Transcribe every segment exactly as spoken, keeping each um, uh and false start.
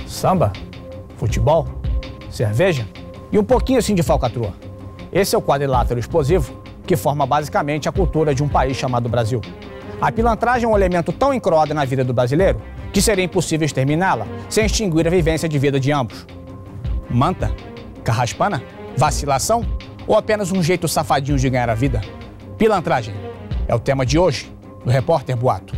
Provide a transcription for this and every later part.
Samba, futebol, cerveja e um pouquinho assim de falcatrua. Esse é o quadrilátero explosivo que forma basicamente a cultura de um país chamado Brasil. A pilantragem é um elemento tão incroado na vida do brasileiro que seria impossível exterminá-la sem extinguir a vivência de vida de ambos. Manta? Carraspana? Vacilação? Ou apenas um jeito safadinho de ganhar a vida? Pilantragem é o tema de hoje do Repórter Boato.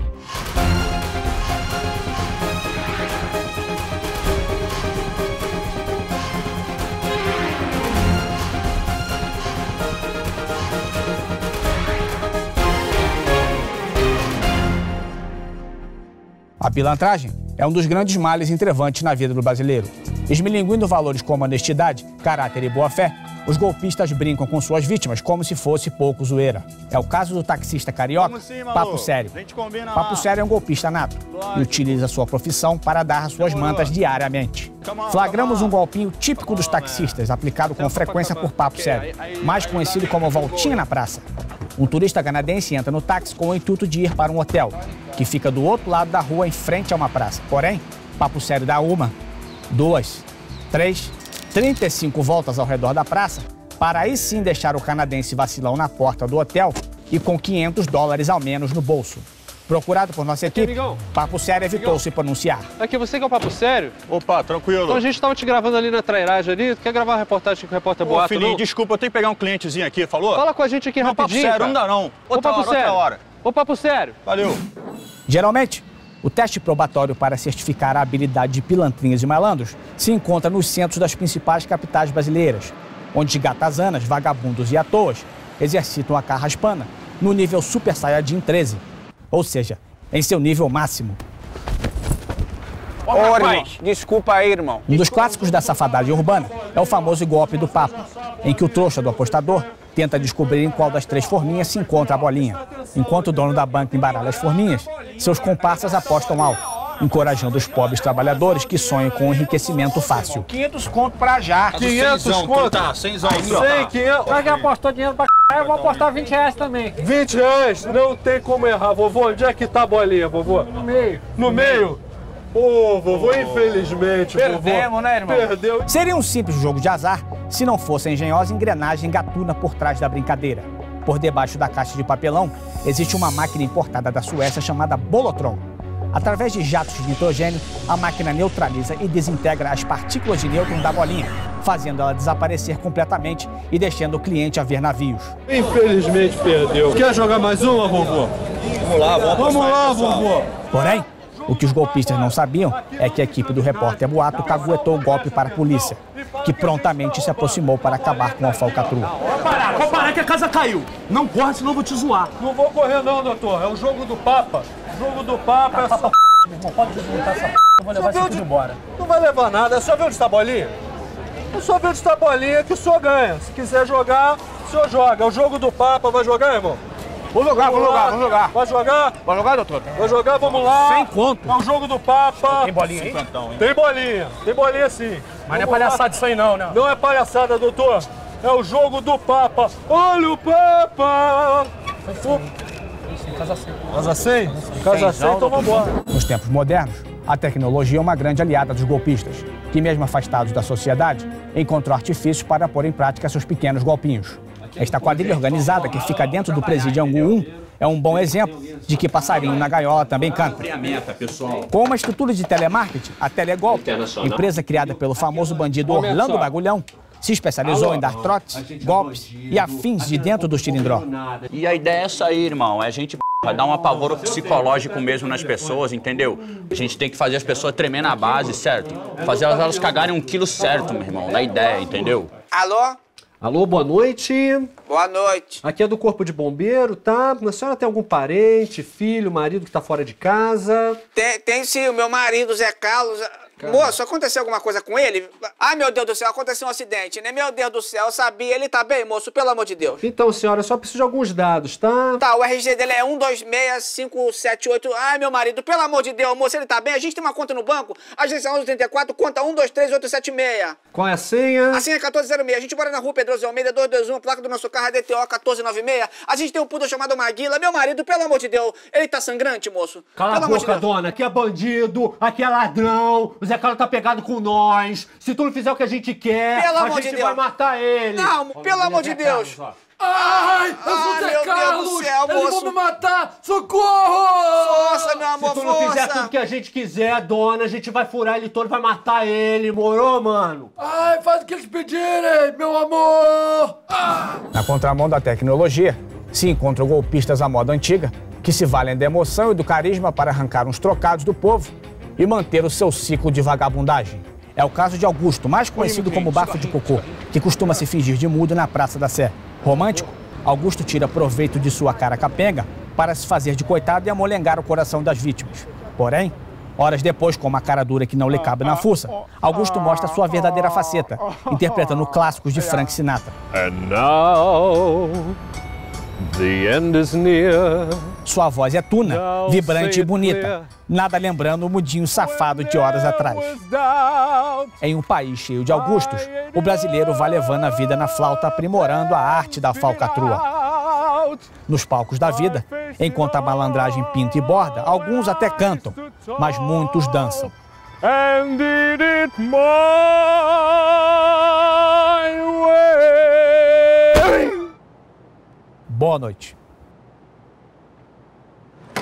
A pilantragem é um dos grandes males entrevantes na vida do brasileiro. Esmilinguindo valores como honestidade, caráter e boa-fé, os golpistas brincam com suas vítimas como se fosse pouco zoeira. É o caso do taxista carioca, assim, Papo Sério. Papo Sério é um golpista nato e utiliza sua profissão para dar suas mantas diariamente. Flagramos um golpinho típico dos taxistas, aplicado com frequência por Papo Sério, mais conhecido como voltinha na praça. Um turista canadense entra no táxi com o intuito de ir para um hotel, que fica do outro lado da rua em frente a uma praça. Porém, Papo Sério dá uma, duas, três, trinta e cinco voltas ao redor da praça, para aí sim deixar o canadense vacilão na porta do hotel e com quinhentos dólares ao menos no bolso. Procurado por nossa equipe, Aqui, Papo Sério evitou se pronunciar. Aqui, você que é o Papo Sério? Opa, tranquilo. Então a gente tava te gravando ali na trairagem ali. Tu quer gravar uma reportagem com o Repórter Ô, Boato, filhinho, não? desculpa, eu tenho que pegar um clientezinho aqui, falou? Fala com a gente aqui não, rapidinho, Papo Sério, cara. não dá não. Ô, Outra Papo hora, Sério. outra hora. Ô, Papo Sério. Valeu. Geralmente, o teste probatório para certificar a habilidade de pilantrinhas e malandros se encontra nos centros das principais capitais brasileiras, onde gatazanas, vagabundos e atoas exercitam a carraspana no nível Super Saiyajin treze, ou seja, em seu nível máximo. Ô, Ô irmão, desculpa aí, irmão. Um dos clássicos da safadagem urbana é o famoso golpe do papo, em que o trouxa do apostador tenta descobrir em qual das três forminhas se encontra a bolinha. Enquanto o dono da banca embaralha as forminhas, seus comparsas apostam alto, encorajando os pobres trabalhadores que sonham com um enriquecimento fácil. quinhentos conto pra já. quinhentos conto? Tá, cenzão aí, ó. cem, quinhentos. Pra quem apostou dinheiro pra c... eu vou apostar vinte reais também. vinte reais? Não tem como errar, vovô. Onde é que tá a bolinha, vovô? No meio. No meio? Ô, oh, vovô, infelizmente, Perdemos, vovô. né, irmão? Perdeu. Seria um simples jogo de azar se não fosse a engenhosa engrenagem gatuna por trás da brincadeira. Por debaixo da caixa de papelão, existe uma máquina importada da Suécia chamada Bolotron. Através de jatos de nitrogênio, a máquina neutraliza e desintegra as partículas de nêutron da bolinha, fazendo ela desaparecer completamente e deixando o cliente a ver navios. Infelizmente perdeu. Quer jogar mais uma, vovô? Vamos lá, vamos Vamos lá, vovô. Porém, o que os golpistas não sabiam é que a equipe do Repórter Boato caguetou o golpe para a polícia, que prontamente se aproximou para acabar com a falcatrua. Vou parar, vou parar que a casa caiu. Não corre, senão eu vou te zoar. Não vou correr não, doutor. É o jogo do Papa. O jogo do Papa é só... Meu irmão, pode desmontar essa p... eu vou levar isso tudo embora. Não vai levar nada, é só ver onde está a bolinha. É só ver onde está a bolinha que o senhor ganha. Se quiser jogar, o senhor joga. É o jogo do Papa, vai jogar, irmão? Vou jogar, vou jogar, vou jogar. Vai jogar? Vai jogar, doutor? Vai jogar, vamos lá. Sem conto. É o jogo do Papa. Tem bolinha aí? Tem bolinha, tem bolinha sim. Mas não é palhaçada isso aí não, né? Não é palhaçada, doutor. É o jogo do Papa. Olha o Papa! Casa cem. Casa cem? Casa cem, então vambora. Nos tempos modernos, a tecnologia é uma grande aliada dos golpistas, que mesmo afastados da sociedade, encontrou artifícios para pôr em prática seus pequenos golpinhos. Esta quadrilha organizada que fica dentro do presídio Angu um é um bom exemplo de que passarinho na gaiola também canta. Com uma estrutura de telemarketing, a Telegolpe, empresa criada pelo famoso bandido Orlando Bagulhão, se especializou em dar trotes, golpes e afins de dentro do cilindró. E a ideia é essa aí, irmão, é a gente dar um apavoro psicológico mesmo nas pessoas, entendeu? A gente tem que fazer as pessoas tremer na base, certo? Fazer elas, elas cagarem um quilo certo, meu irmão, da ideia, entendeu? Alô? Alô, boa noite. Boa noite. Aqui é do Corpo de Bombeiro, tá? A senhora tem algum parente, filho, marido que tá fora de casa? Tem, tem sim, o meu marido, Zé Carlos. Moço, aconteceu alguma coisa com ele? Ai, meu Deus do céu, aconteceu um acidente, né? Meu Deus do céu, eu sabia. Ele tá bem, moço? Pelo amor de Deus. Então, senhora, eu só preciso de alguns dados, tá? Tá, o R G dele é um dois seis cinco sete oito. Ai, meu marido, pelo amor de Deus, moço, ele tá bem? A gente tem uma conta no banco, agência onze trinta e quatro, conta um dois três oito sete seis. Qual é a senha? A senha é quatorze zero seis. A gente mora na rua Pedroso de Almeida, duzentos e vinte e um, a placa do nosso carro é D T O quatorze noventa e seis. A gente tem um poodle chamado Maguila. Meu marido, pelo amor de Deus, ele tá sangrante, moço? Cala pelo a amor de boca, Deus. dona. Aqui é bandido, aqui é ladrão. O Zé Carlos tá pegado com nós. Se tu não fizer o que a gente quer, Pelo a amor gente de vai Deus. matar ele. Não, pelo amor de Deus. Carlos, Ai, eu sou Ah, o Zé meu Deus Carlos! do céu, Eles moço. vão me matar! Socorro! Força, meu amor, Se tu não força. fizer tudo que a gente quiser, dona, a gente vai furar ele todo, vai matar ele, morou, mano? Ai, faz o que eles pedirem, meu amor! Ah. Na contramão da tecnologia, se encontram golpistas à moda antiga, que se valem da emoção e do carisma para arrancar uns trocados do povo e manter o seu ciclo de vagabundagem. É o caso de Augusto, mais conhecido como Bafo de Cocô, que costuma se fingir de mudo na Praça da Sé. Romântico, Augusto tira proveito de sua cara capenga para se fazer de coitado e amolengar o coração das vítimas. Porém, horas depois, com uma cara dura que não lhe cabe na fuça, Augusto mostra sua verdadeira faceta, interpretando clássicos de Frank Sinatra. And now, the end is near. Sua voz é tuna, vibrante e bonita, nada lembrando o mudinho safado de horas atrás. Em um país cheio de Augustos, o brasileiro vai levando a vida na flauta, aprimorando a arte da falcatrua. Nos palcos da vida, enquanto a malandragem pinta e borda, alguns até cantam, mas muitos dançam. And did it my way. Boa noite.